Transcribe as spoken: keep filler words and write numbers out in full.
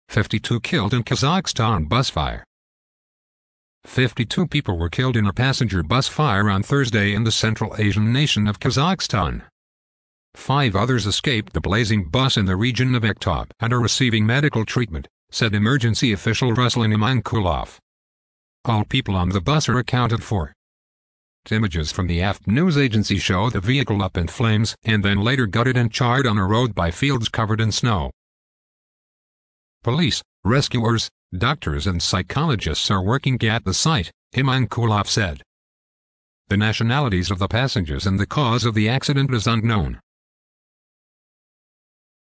fifty-two killed in Kazakhstan bus fire. fifty-two people were killed in a passenger bus fire on Thursday in the Central Asian nation of Kazakhstan. Five others escaped the blazing bus in the region of Aktobe and are receiving medical treatment, said emergency official Ruslan Imankulov. All people on the bus are accounted for. Images from the A F P news agency show the vehicle up in flames and then later gutted and charred on a road by fields covered in snow. Police, rescuers, doctors and psychologists are working at the site, Imankulov said. The nationalities of the passengers and the cause of the accident is unknown.